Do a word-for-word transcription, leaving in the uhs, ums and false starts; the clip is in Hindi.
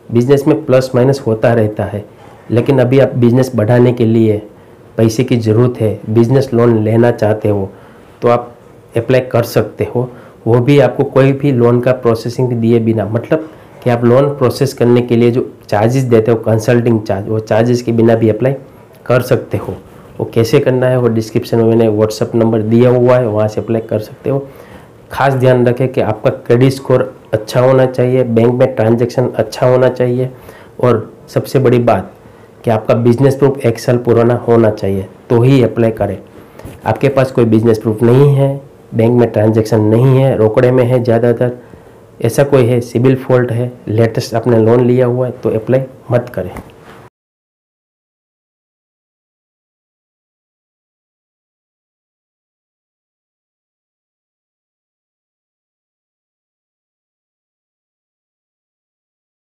बिजनेस में प्लस माइनस होता रहता है, लेकिन अभी आप बिजनेस बढ़ाने के लिए पैसे की ज़रूरत है, बिजनेस लोन लेना चाहते हो तो आप अप्लाई कर सकते हो। वो भी आपको कोई भी लोन का प्रोसेसिंग दिए बिना, मतलब कि आप लोन प्रोसेस करने के लिए जो चार्जेस देते हो कंसल्टिंग चार्ज, वो चार्जेस के बिना भी अप्लाई कर सकते हो। वो कैसे करना है वो डिस्क्रिप्शन में मैंने व्हाट्सअप नंबर दिया हुआ है, वहाँ से अप्लाई कर सकते हो। खास ध्यान रखें कि आपका क्रेडिट स्कोर अच्छा होना चाहिए, बैंक में ट्रांजैक्शन अच्छा होना चाहिए, और सबसे बड़ी बात कि आपका बिजनेस प्रूफ एक साल पुराना होना चाहिए तो ही अप्लाई करें। आपके पास कोई बिजनेस प्रूफ नहीं है, बैंक में ट्रांजैक्शन नहीं है, रोकड़े में है ज़्यादातर, ऐसा कोई है, सिबिल फॉल्ट है, लेटेस्ट आपने लोन लिया हुआ है, तो अप्लाई मत करें।